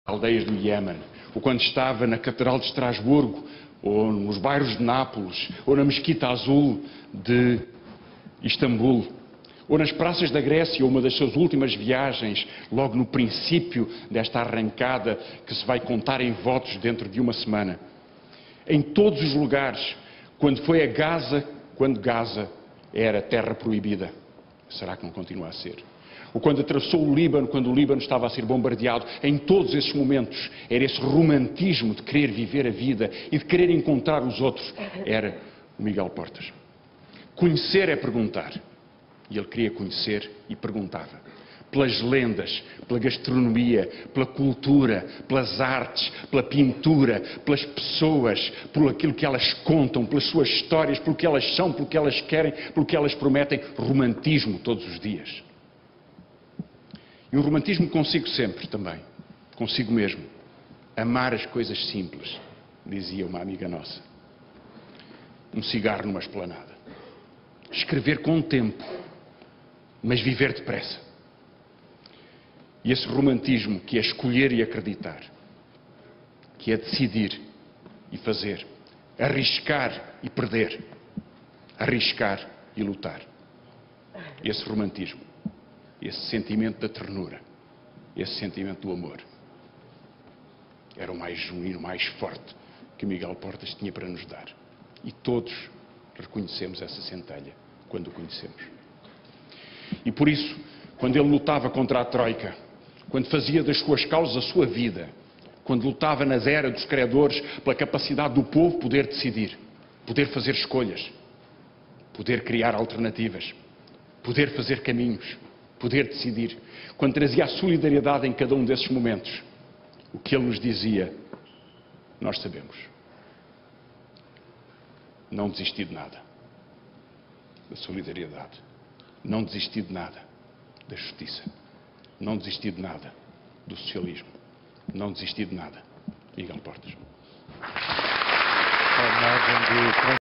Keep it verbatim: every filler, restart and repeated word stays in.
aldeias do Iémen, ou quando estava na Catedral de Estrasburgo, ou nos bairros de Nápoles, ou na Mesquita Azul de Istambul, ou nas praças da Grécia, uma das suas últimas viagens, logo no princípio desta arrancada que se vai contar em votos dentro de uma semana. Em todos os lugares, quando foi a Gaza, quando Gaza era terra proibida. Será que não continua a ser? Ou quando atravessou o Líbano, quando o Líbano estava a ser bombardeado, em todos esses momentos, era esse romantismo de querer viver a vida e de querer encontrar os outros. Era o Miguel Portas. Conhecer é perguntar. E ele queria conhecer e perguntava. Pelas lendas, pela gastronomia, pela cultura, pelas artes, pela pintura, pelas pessoas, por aquilo que elas contam, pelas suas histórias, pelo que elas são, pelo que elas querem, pelo que elas prometem. Romantismo todos os dias. E o romantismo consigo sempre também, consigo mesmo. Amar as coisas simples, dizia uma amiga nossa. Um cigarro numa esplanada. Escrever com tempo, mas viver depressa. E esse romantismo que é escolher e acreditar, que é decidir e fazer, arriscar e perder, arriscar e lutar. Esse romantismo. Esse sentimento da ternura, esse sentimento do amor, era o mais genuíno, o mais forte que Miguel Portas tinha para nos dar. E todos reconhecemos essa centelha quando o conhecemos. E por isso, quando ele lutava contra a Troika, quando fazia das suas causas a sua vida, quando lutava nas eras dos credores pela capacidade do povo poder decidir, poder fazer escolhas, poder criar alternativas, poder fazer caminhos, poder decidir, quando trazia a solidariedade em cada um desses momentos, o que ele nos dizia, nós sabemos. Não desisti de nada da solidariedade. Não desisti de nada da justiça. Não desisti de nada do socialismo. Não desisti de nada. Miguel Portas.